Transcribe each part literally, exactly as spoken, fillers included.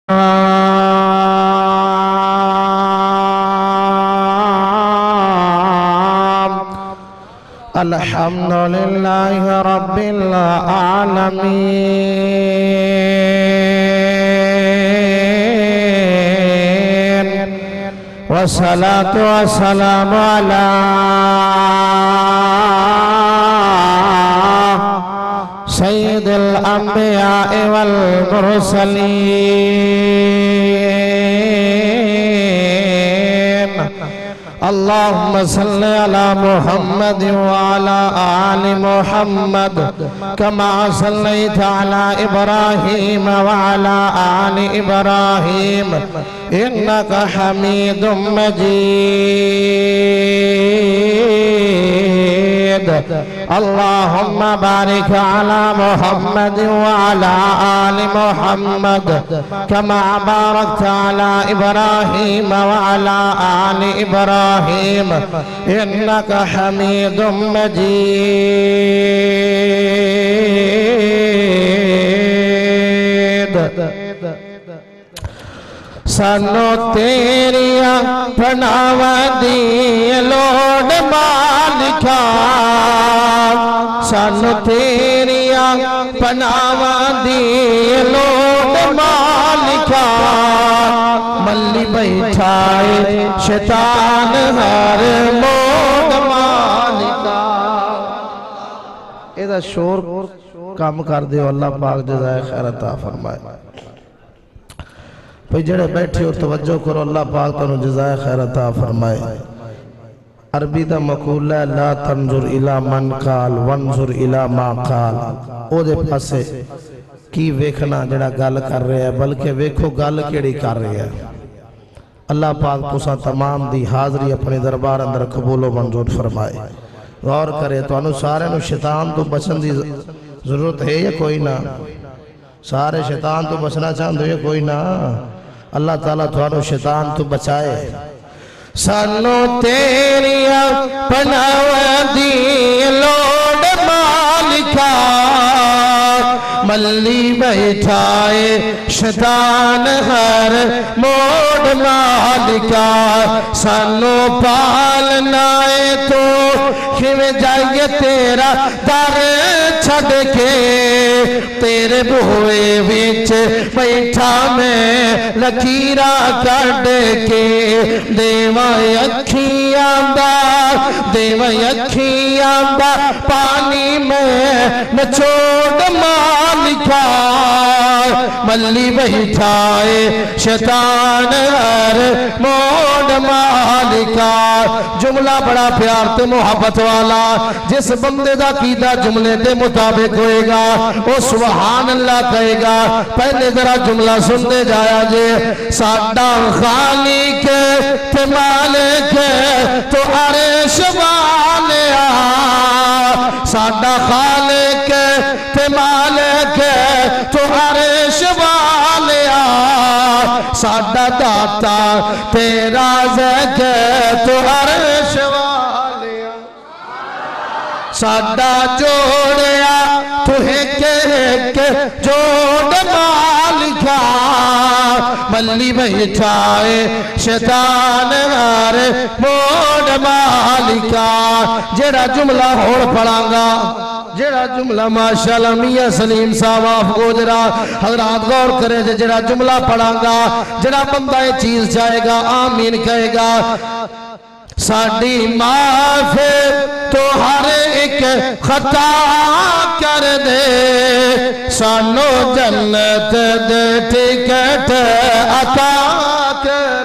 अल्हम्दुलिल्लाह रब्बिल आलमीन वस्सलातु वस्सलामु अला सय्यिदिल अंबिया वल मुरसलीन अल्लाहुम्मा सल्लि अला मुहम्मद व अला आलि मुहम्मद कमा सल्लैता अला इब्राहीम व अला आलि इब्राहीम इन्नका हमीदुम मजीद अल्लाहुम्मा बारिक अला मुहम्मद व अला आलि मुहम्मद कमा बारकता अला इब्राहीम व अला आलि इब्राहीम इन्नका हमीदुम मजीद। सानू तेरिया पनावा दी लोड़ मालिका सानू तेरिया पनावा दी लोड़ मालिका मल्ली बैठाए शैतान हर मोड़ मालिका। एदा शोर काम कर दियो अल्लाह पाक जज़ाए खैर अता फरमाए। भाई जेड़े बैठे हो तवज्जो करो अल्लाह पाक तुहानू जज़ाए खैर अता फरमाए। अरबी दा मकूला है ला तंजुर इला मन काल वंजुर इला मा काल। ओदे पासे की वेखना जेड़ा गल कर रहा है बल्कि वेखो गल केड़ी कर रहा है। अल्लाह पाक तुसां तमाम दी हाज़री अपने दरबार अंदर कबूलो मंजूर फरमाए। गौर करे तुहानू सारे नू शैतान तो बचन दी जरूरत है या कोई ना? सारे शैतान तो बचना चाहते हो कोई ना? अल्लाह ताला तुहानू शैतान तो बचाए। सानू तेरिया पनावा दी लोड़ मालिका मल्ली बैठाए शैतान हर मोड़ मालिका। सानू पालना है तो खिवे जाइए तेरा दर छड़ के तेरे बुए विच बैठा मैं लकीरा कड़ के देवा अखियां दा देवा अखियां दा पानी में नचोड़ मालिका मल्ली बैठाए शैतान हर मोड़ मालिका। जुमला बड़ा प्यार ते मोहब्बत वाला जिस बंदे दा कीदा जुमले के मुताबिक होएगा वो सुभान अल्लाह कहेगा। पहले जरा जुमला सुनते जाया जे साडा खालिक ते मालिक तो अरश वालिया साडा खालिक ते मालिक तो अरश वालिया साडा दाता तेरा ज़क तो अरश वालिया साडा जोड़िया तुहे के जोड़ मालिका मल्ली बैठाए शैतान हर मोड़ मालिका। जेड़ा जुमला होर पढ़ांगा जेड़ा जुमला माशाअल्लाह मियां सलीम साहब आप गोजरा हजरात गौर करे जेड़ा जुमला पढ़ांगा जेड़ा बंदा ये चीज चाहेगा आमीन कहेगा। साडी माफ तो हर एक खता कर दे सानू जन्नत दे टिकट अता कर।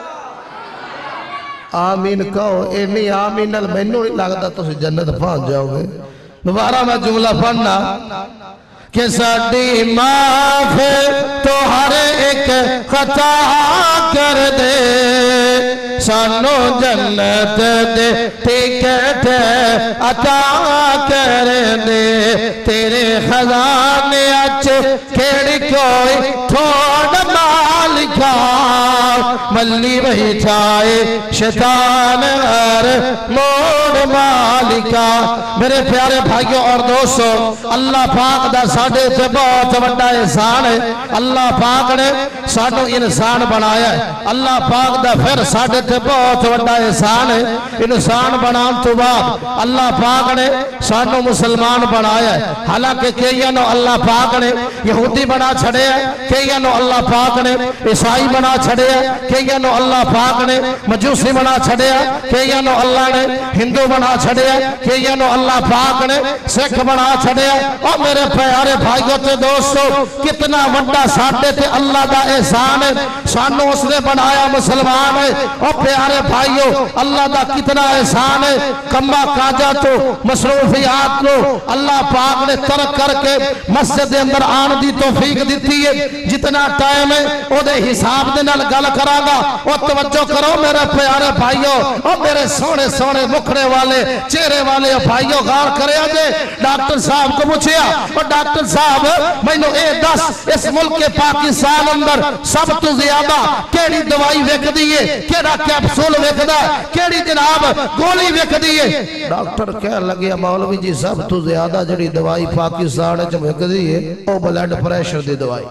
आमीन कहो इन्नी आमीन नाल मैनू नहीं लगता तुम जन्नत पहुंच जाओगे। दोबारा मैं जुमला पढ़ना कि साडी माफ तो हर एक खता कर दे सानू जन्नत दे टिकट अता कर दे तेरे खजाने अच केड़ी कोई थोड़ मालिका मल्ली बैठाए शैतान हर मोड़ मालिका। मेरे प्यारे भाइयों और दोस्तों अल्लाह पाक दा साडे ते बहुत बड़ा एहसान है। अल्लाह पाक ने सानू इंसान बनाया है। अल्लाह पाक दा फिर साडे ते बहुत बड़ा एहसान है। इंसान बनाने तो बाद अल्लाह पाक ने सानू मुसलमान बनाया है। हालांकि कईयां नो अल्लाह पाक ने यहूदी बना छड़े है, कईयां नो अल्लाह पाक ने ईसाई बना छड़े है, कईयां नो अल्लाह पाक ने मजूसी बना छड़े है, कईयां नो अल्लाह ने हिंदू बना छड़े है, कईयां नो अल्लाह पाक ने सिख बना छड़े है। और मेरे प्यारे भाइयों ते दोस्तों, कितना बड़ा साडे ते अल्लाह दा एहसान है, सानू उसने बनाया मुसलमान है। और प्यारे भाइयों, अल्लाह दा कितना एहसान है, कम्मा काजा तो मसरूफियात को अल्लाह पाक ने तरक करके मस्जिद के अंदर आने की तौफीक दी है। जितना टाइम है ओदे हिसाब दे नाल गल करांगा। और तवज्जो करो मेरे प्यारे भाइयों, और मेरे सोने सोने मुखड़े वाले चेहरे वाले भाइयों, गौर करिया जे डॉक्टर साहब को पूछया, और डॉक्टर साहब मैनू ए दस, इस मुल्क के पाकिस्तान अंदर सब तो ज्यादा केड़ी दवाई विकदी है, केड़ा कैप्सूल विकदा, केड़ी जनाब गोली विकदी है? डॉक्टर कह लगे मौलवी जी सब तो ज्यादा जड़ी दवाई पाकिस्तान च विकदी है वो ब्लड प्रेशर दी दवाई,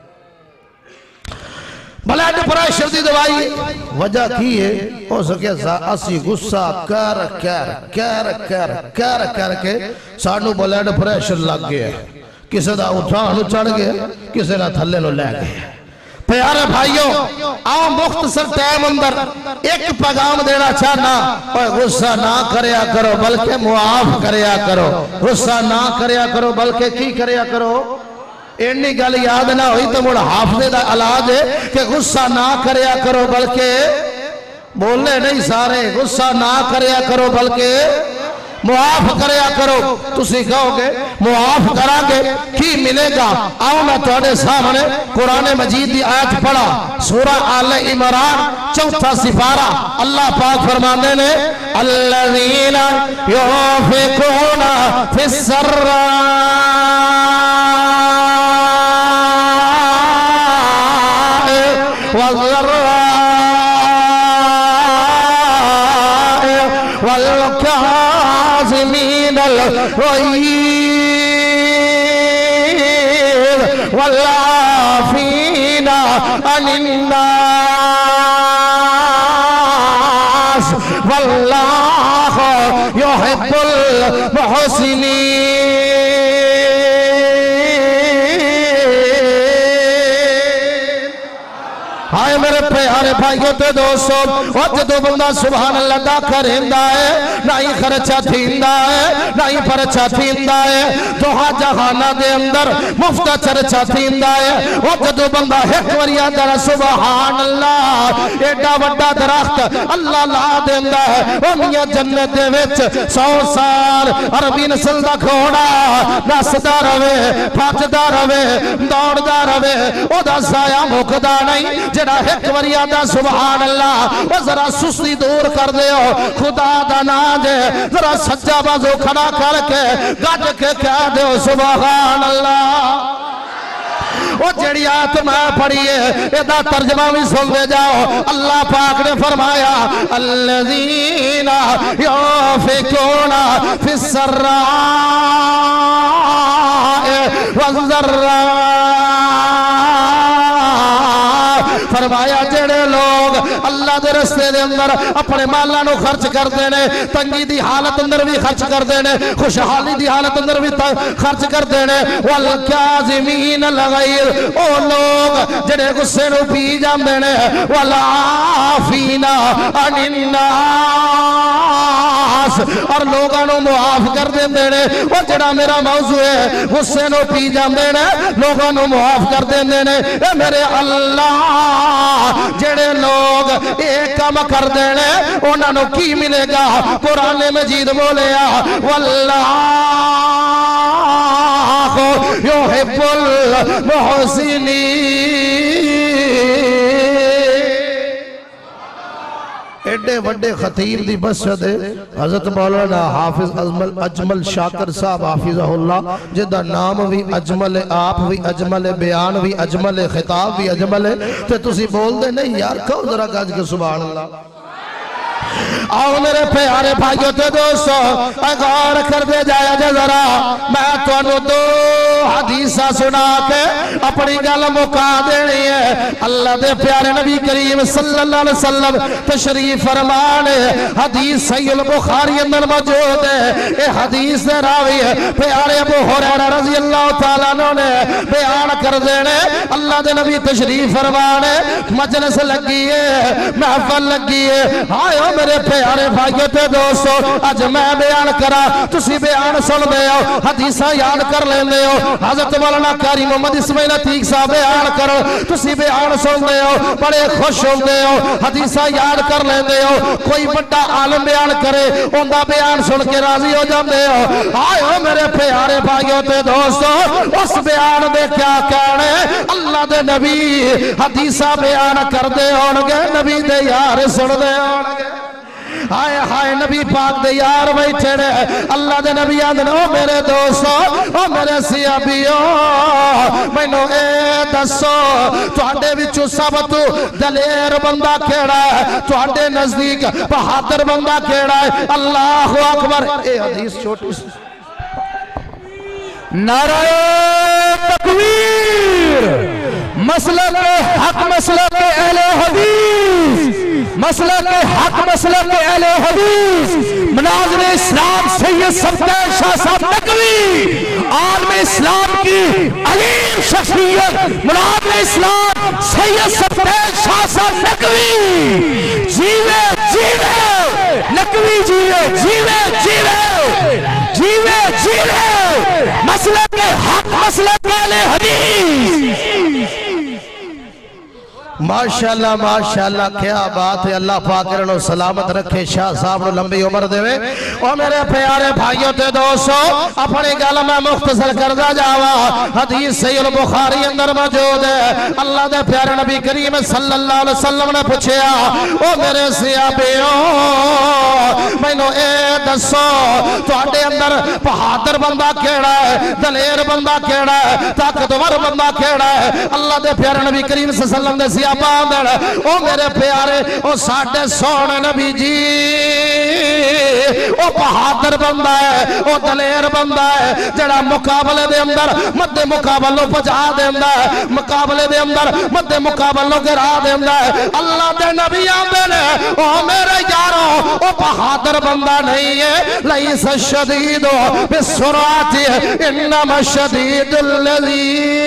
ब्लड प्रेशर दी दवाई। वजह की है? हो सके असी गुस्सा कर कर कर कर कर करके सानू ब्लड प्रेशर लग गया, किसी का उठान चढ़ गया, किसी का थले लो लै गया। प्यारे भाइयों, आओ मुख्तसर टाइम अंदर एक पैगाम देना चाहना, और गुस्सा ना करया करो बल्कि मुआफ करया करो, गुस्सा ना करया करो बल्कि की करया करो। इन्नी गल याद ना हुई तो मुड़ हाफजे दा इलाज है कि गुस्सा ना करया करो बल्कि, बोलने नहीं सारे, गुस्सा ना करया करो बल्कि मुआफ करया करो। तुसी कहोगे मुआफ करांगे की मिलेगा? आओ मैं तुहाडे सामने कुरान मजीद की आयत पढ़ा, सूरा आले इमरान चौथा सिपारा। अल्लाह पाक फरमाते ने अल्लज़ीना युनफ़िक़ूना फ़िस्सर्रा वज़र्रा वल्काज़िमीनल गैज़ वल्आफ़ीना अनिन्नास वल्लाहु युहिब्बुल मुहसिनीन। हाय मेरे प्यारे भाइयों ते दोस्तों, और जो बंदा सुभान अल्लाह दा करेंदा है, ना ही खर्चा थींदा है, ना ही परचा थींदा है, दोहा जहाना दे अंदर मुफ्त चर्चा थींदा है। और जो बंदा एक बारी आदा सुभान अल्लाह, एडा वड्डा दरख्त अल्लाह ला देंदा है, ओ मियां जन्नत दे विच सौ साल अरबी नस्ल दा घोड़ा नसदा रवे, भजदा रवे, दौड़दा रवे, ओदा साया मुकदा नहीं। जरा एक बारी आदा सुभान अल्लाह, जरा सुस्ती दूर कर दो, खुदा दा नाम दे, जरा सज्जा बाजू खड़ा करके गज के कह दो सुभान अल्लाह। वो जड़ी आयत मैं पढ़ी है एदा तर्जमा भी सुन ले जाओ। अल्लाह पाक ने फरमाया अल्लज़ीना युनफ़िक़ूना फ़िस्सर्रा वज़र्रा, फरमाया जेड़े लोग अल्लाह के रस्ते दे अंदर अपने माला नु खर्च करते हैं, तंगी दी हालत अंदर भी खर्च करते हैं, खुशहाली दी हालत अंदर भी खर्च करते हैं। वल काज़िमीन अल गैज़, ओ लोग जेड़े गुस्से नु पी जांदे ने, वल आफ़ीना अनिन्नास, और लोगों नु मुआफ कर देंदे ने। और जेड़ा मेरा मौजू है गुस्से नु पी जांदे ने, लोगों नु मुआफ कर देंदे ने। ए मेरे अल्लाह, जेड़े लोग एक काम कर देने उन्होंने की मिलेगा? कुरान मजीद बोलिया वल्लाहु युहिब्बुल मुहसिनीन। एडे वड्डे खतीब दी मस्जिद हजरत मौलाना हाफिज अजमल अजमल शाकर साहब हाफिज़हुल्लाह, जिदा नाम भी अजमल है, आप भी अजमल है, बयान भी अजमल है, खिताब भी अजमल है। तो तुसी बोल दे नहीं यार, कहो जरा गज के सुभान अल्लाह। आओ मेरे प्यारे भाइयों ते दोस्तों गौर कर दे जाया जा जरा मैं तुहानू दो हदीसा सुना के अपनी गल मुका देनी है। अल्लाह दे प्यारे नबी करीम सल्लल्लाहु अलैहि वसल्लम तशरीफ फरमान हदीस सहीह बुखारी अंदर मौजूद है। ये हदीस दे रावी है प्यारे अबू हुरैरा रज़ी अल्लाह तआला अन्हु ने बयान कर देने। अल्लाह दे नबी तशरीफ फरमान मजलिस लगी है महफिल लगी है। हाय ओ मेरे प्यारे भाइयों ते दोस्तों अज मैं बयान करा तुसी बयान सुनदे हो हदीसा याद कर लेंदे हो। हजरत मौलाना कारी मोहम्मद इस्माइल अतीक साहब बयान करो तुसी बयान सुनदे हो बड़े खुश होंदे हो हदीसा याद कर लेंदे हो। कोई बड़ा आलम बयान करे उनका बयान सुन के राजी हो जाते हो। हाय ओ मेरे प्यारे भाइयों ते दोस्तों उस बयान दे क्या कहने अल्लाह दे नबी हदीसा बयान करदे होणगे नबी दे यार सुनदे होणगे। हाय हाय नबी पाक दे यार बैठे ने अल्लाह दे नबी आंदे ओ मेरे दोस्तों ओ मेरे सियाबियो मैनू ए दसो तुहाडे विचों सब तो दलेर बंदा केड़ा है तुहाडे नजदीक बहादुर बंदा केड़ा है। अल्लाहु अकबर। ए हदीस छोटी सी नारे तकबीर मसलक हक मसलक अहले हदीस मसलक हक मसलक अहले हदीस मुनाज़िर इस्लाम सैयद सफदर शाह साहब नकवी आलम इस्लाम की अलीम शख्सियत मुनाज़िर इस्लाम सैयद सफदर शाह साहब नकवी जीवे जीवे नकवी जीवे जीवे जीवे जीवे जीवे मसलक हक मसलक अहले हदीस। माशाअल्लाह माशाअल्लाह क्या बात है। अल्लाह पाक इन्होंने सलामत रखे शाह साहब लंबी उम्र देवे। और मेरे प्यारे भाइयों ते दोस्तों अपनी गल मैं मुख्तसर करदा जावा हदीस सहीह बुखारी अंदर मौजूद है। अल्लाह दे प्यारे नबी करीम सल्लल्लाहु अलैहि वसल्लम ने पूछया ओ मेरे सियाबियो मैनू ए दसो तुहाडे अंदर बहादुर बंदा केड़ा है दलेर बंदा केड़ा है ताकतवर बंदा केड़ा है। अल्लाह दे प्यारे नबी करीम सल्लल्लाहु अलैहि वसल्लम ने ओ मेरे प्यारे ओ साडे सोने नबी जी ओ बहादुर बंदा है ओ दलेर बंदा है जड़ा मुकाबले दे अंदर मध्य मुकाबलों पहुंचा देंदा है मुकाबले दे अंदर मध्य मुकाबलों गिरा देंदा है। अल्लाह दे नबी आंदे ने ओ मेरे यारो ओ बहादुर बंदा नहीं है लईस शदीद बिसुरात इन्नमा शदीदुल लज़ी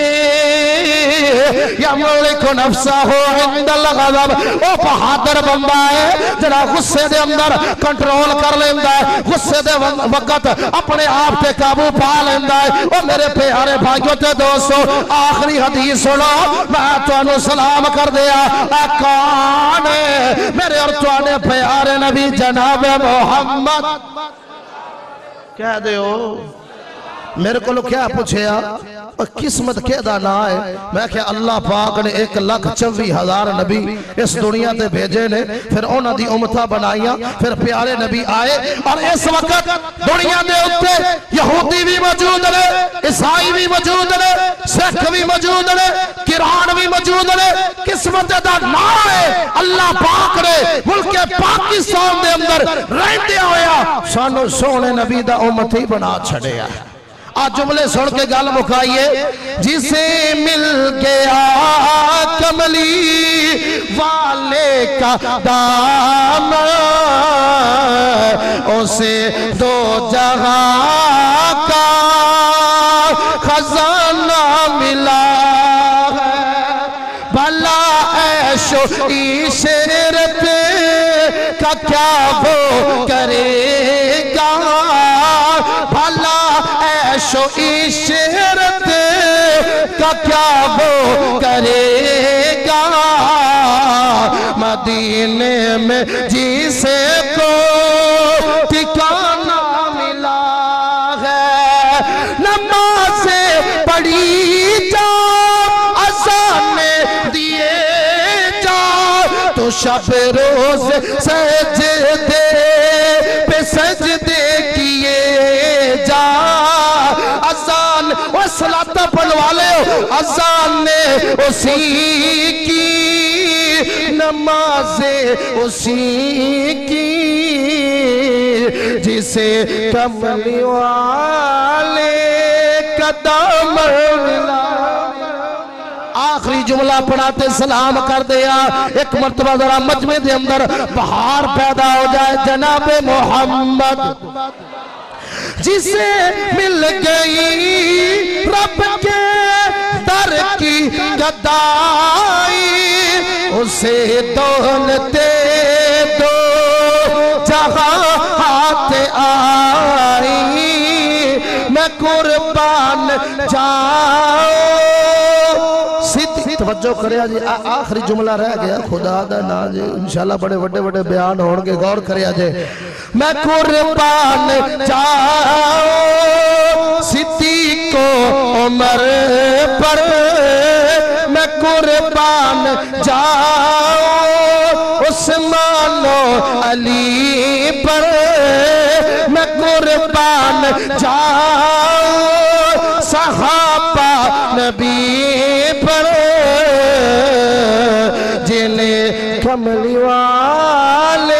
यमलिकु नफ्सहु इंदल गज़ब। ओ बहादुर बंदा है जरा गुस्से दे अंदर कंट्रोल कर लेंदा है गुस्से दे वक्त अपने आप पे काबू पा लेंदा है। ओ मेरे प्यारे भाइयों ते दोस्तों आखिरी हदीस सुनो मैं तुहानू सलाम कर दिया कौन है मेरे और तुहाडे प्यारे नबी जनाब मोहम्मद कह दो मेरे को क्या पूछया किस्मत के ना है। मैं क्या अल्लाह पाक ने एक लाख चौबी हजार नबी इस दुनिया ते भेजे ने फिर उन्होंने दी उम्मतां बनाईया फिर प्यारे नबी आए और इस वक्त दुनिया के उत्ते यहूदी भी मौजूद ने ईसाई भी मौजूद ने सिख भी मौजूद ने किरान भी मौजूद ने। किस्मत दा ना है अल्लाह पाक ने मुल्क पाकिस्तान दे अंदर रहंदे होया सानू सोने नबी दा उम्मत ही बना छड़िया। आज जुमले सुन के गल मुकाइए जिसे मिल गया कमली वाले का दाम उसे दो जहां का खजाना मिला है। भला ऐशो इशरत का क्या वो करेगा भला ऐशो इशरत का क्या वो करेगा मदीने में जिसे को ठिकाना मिला है। नमाज़े पढ़ी जा अज़ाने दिए जा तो शब रोज सजदे पे सजदे किए जा। अजान वो सलाता पढ़वा ले अजान ने उसी की नमाज़े उसी की जिसे कमली वाले कदम मिला। आखिरी जुमला पढ़ाते सलाम कर दिया। एक मर्तबा जरा मजमे के अंदर बहार पैदा हो जाए। जनाबे मोहम्मद जिसे मिल गई रब के दर की गदाई, उसे दौलते दो जहां हाथ आई। मैं कुर्बान जाऊं। तवज्जो करे जी, आखिरी जुमला रह गया। खुदा दा ना जी, इंशाल्लाह बड़े बड़े बड़े बयान होंगे, गौर करे जे। मैं कुर्बान जाऊं सिद्दीक़ को उमर पर, मैं कुर्बान जाऊं उस्मान अली पर, मैं कुर्बान जाऊं सहाबा नबी पर, जिन्हें कमली वाले